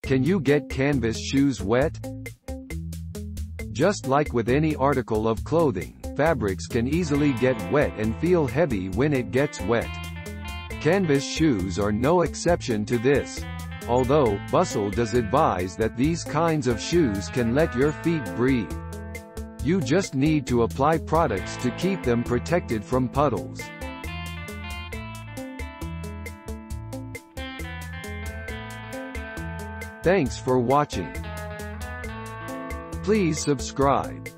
Can you get canvas shoes wet? Just like with any article of clothing, fabrics can easily get wet and feel heavy when it gets wet. Canvas shoes are no exception to this. Although, Bustle does advise that these kinds of shoes can let your feet breathe. You just need to apply products to keep them protected from puddles. Thanks for watching. Please subscribe.